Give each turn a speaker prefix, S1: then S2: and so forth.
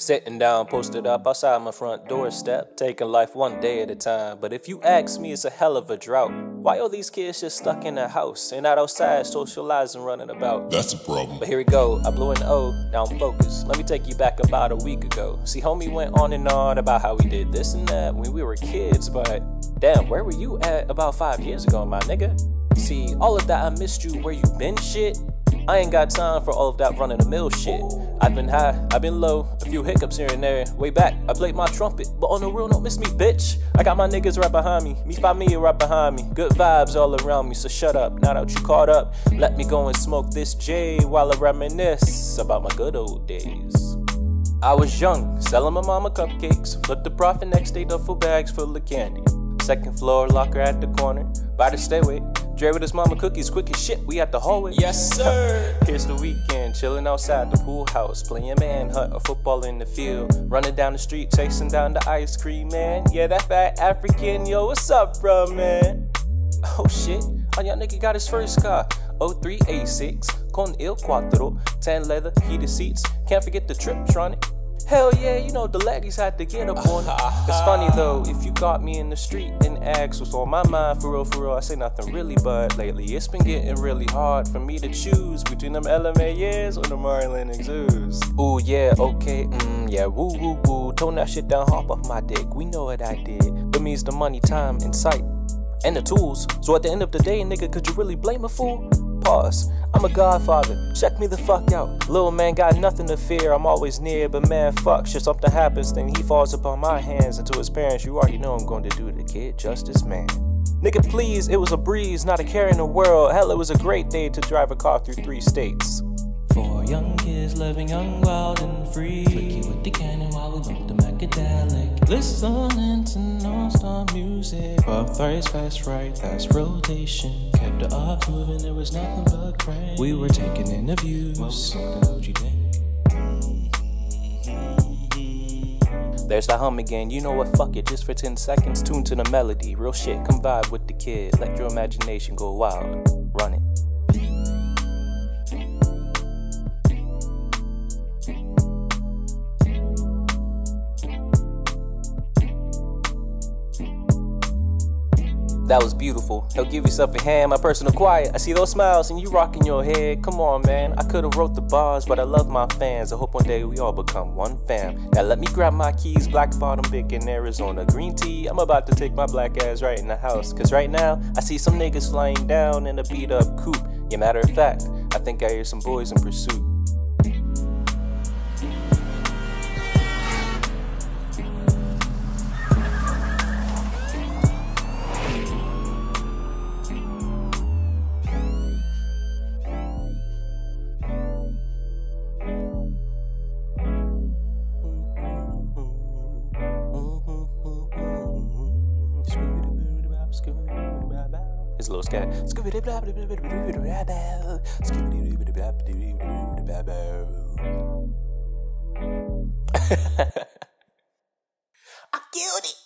S1: Sitting down, posted up outside my front doorstep, taking life one day at a time. But if you ask me, it's a hell of a drought. Why are these kids just stuck in the house and not outside socializing, running about?
S2: That's a problem.
S1: But here we go, I blew an O, now I'm focused. Let me take you back about a week ago. See, homie went on and on about how we did this and that when we were kids, but damn, where were you at about 5 years ago, my nigga? See, all of that I missed you, where you been shit? I ain't got time for all of that run-of-the-mill shit. I've been high, I've been low, a few hiccups here and there. Way back, I played my trumpet, but on the real, don't miss me, bitch. I got my niggas right behind me, mi familia right behind me. Good vibes all around me, so shut up, now that you caught up. Let me go and smoke this J while I reminisce about my good old days. I was young, selling my mama cupcakes. Flipped the profit, next day duffel bags full of candy. Second floor, locker at the corner, by the stairway. Dre with his mama cookies, quick as shit, we at the hallway. Yes, sir. Here's the weekend, chilling outside the pool house, playing manhunt or football in the field. Running down the street, chasing down the ice cream man. Yeah, that fat African, yo, what's up, bro, man? Oh shit, on y'all nigga got his first car. 03 A6, con il quattro, tan leather, heated seats. Can't forget the Triptronic. Hell yeah, you know the ladies had to get up on it. It's funny though, if you caught me in the street and asked what's on my mind, for real, I say nothing really, but lately it's been getting really hard for me to choose between them LMA years or the Marlin Exudes. Ooh yeah, okay, yeah, woo woo woo. Tone that shit down, hop off my dick, we know what I did. But means the money, time, and sight, and the tools. So at the end of the day, nigga, could you really blame a fool? Pause. I'm a godfather, check me the fuck out. Little man got nothing to fear, I'm always near. But man, fuck, shit, something happens, then he falls upon my hands. And to his parents, you already know I'm going to do the kid justice, man. Nigga, please, it was a breeze, not a care in the world. Hell, it was a great day to drive a car through 3 states. 4 young kids living young, wild, and free. Flicky with the cannon while we bump the Macadelic. Listening to non-stop music. Pop thrice fast right, that's rotation. Kept the ops moving, there was nothing but crank. We were taking interviews. There's that hum again, you know what, fuck it, just for 10 seconds. Tune to the melody, real shit, come vibe with the kid. Let your imagination go wild, run it. That was beautiful. He'll give yourself a hand, my personal quiet. I see those smiles and you rocking your head. Come on, man. I could've wrote the bars, but I love my fans. I hope one day we all become one fam. Now let me grab my keys, black bottom, big in Arizona, green tea. I'm about to take my black ass right in the house. Cause right now, I see some niggas flying down in a beat up coupe. Yeah, matter of fact, I think I hear some boys in pursuit. His little scat. I killed it.